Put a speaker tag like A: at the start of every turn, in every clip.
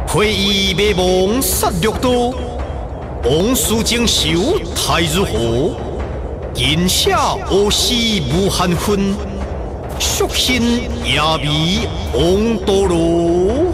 A: 愧意美梦杀戮多，往事经受太如何？今夏恶死无限分，宿心夜迷往多罗。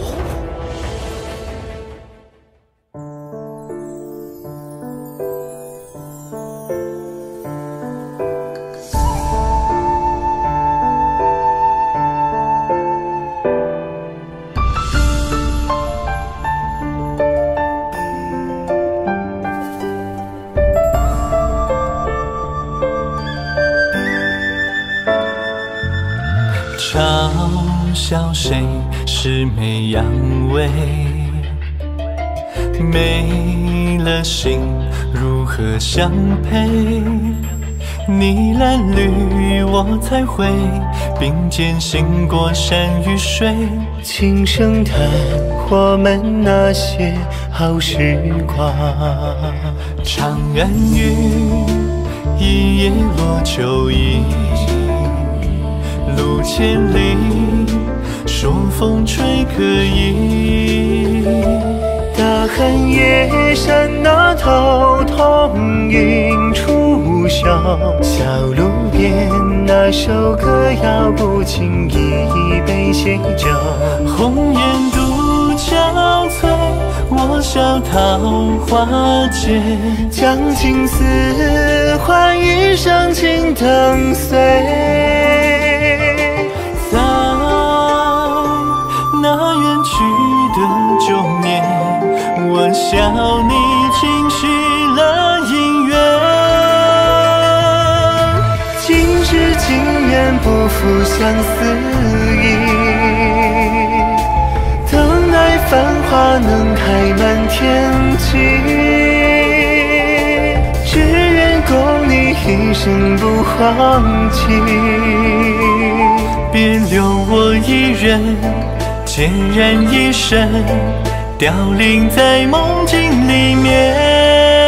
B: 嘲笑谁是美阳痿？没了心如何相配？你蓝绿我才会并肩行过山与水。
C: 轻声谈我们那些好时光。
B: 长安雨，一叶落秋意。路千里，说风吹可以。
C: 大寒夜山那头，彤云初晓。小路边那首歌谣，不经意被写就。
B: 红颜独憔悴，我笑桃花劫。
C: 将青丝换一生情灯碎。
B: 在那远去的旧年，我笑你轻许了姻缘。
C: 今世情缘不负相思意，等待繁花能开满天际。只愿共你一生不忘记。
B: 别留我一人，孑然一身，凋零在梦境里面。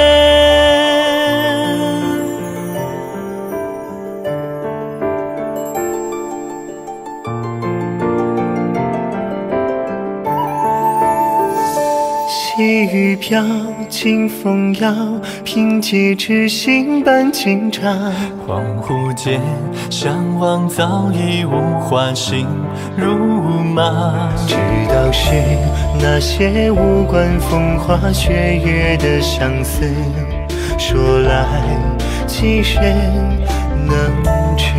C: 细雨飘，清风摇，凭借痴心伴情长。
B: 恍惚间，相望早已无话，心如麻。
C: 知道是那些无关风花雪月的相思，说来几人能知？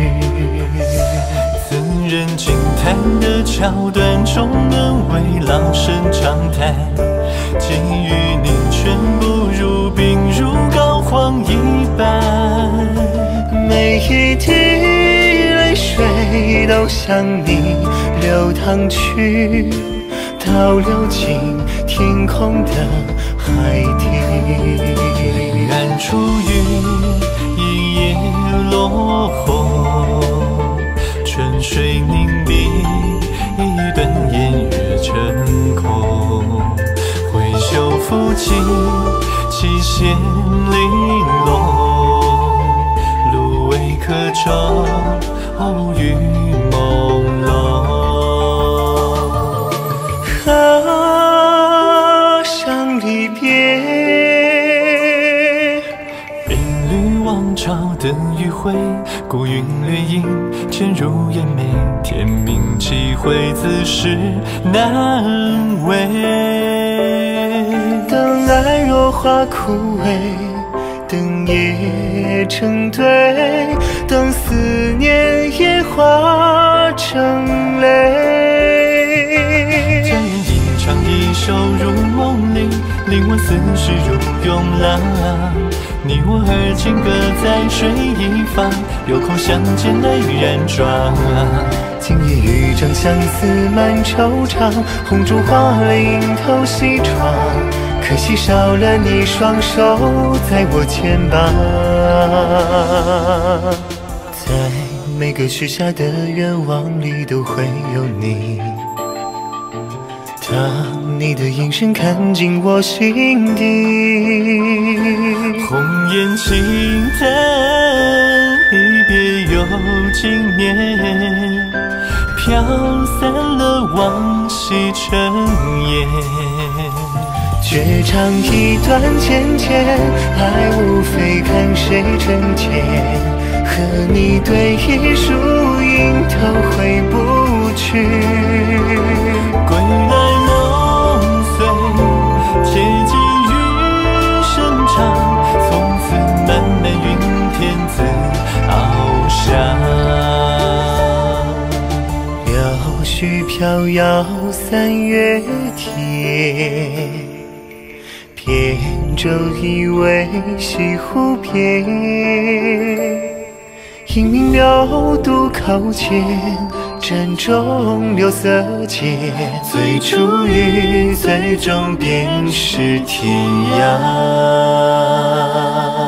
B: 怎忍轻叹的桥段中能为老生常谈？给予你全部如冰如膏肓一般。
C: 每一滴泪水都向你流淌去，倒流进天空的海底。
B: 平安初遇，一夜落红，春水凝碧，一段烟月成空。挥袖抚琴，七弦玲珑，芦苇客舟，雨朦胧。
C: 啊，伤离别。
B: 鬓绿王朝等余晖，孤云掠影，潜入眼眉。天命几回，自是难违。
C: 等爱若花枯萎，等夜成堆，等思念也化成泪。
B: 将人吟唱一首入梦里，令我思绪如涌浪。你我而今各在水一方，有空相见泪染妆。
C: 今夜渔漳相思满惆怅，红烛花泪映透西窗。可惜少了你双手在我肩膀，在每个许下的愿望里都会有你。当你的眼神看进我心底，
B: 红颜轻淡，一别又经年。 飘散了往昔尘烟。
C: 绝唱一段渐渐，爱无非看谁真切。和你对弈输赢都回不去。
B: 归来梦碎，且寄余生长。从此漫漫云天自翱翔。
C: 柳絮飘摇三月天，扁舟依偎西湖边。英明流渡靠前，战中流色间。最初遇，最终便是天涯。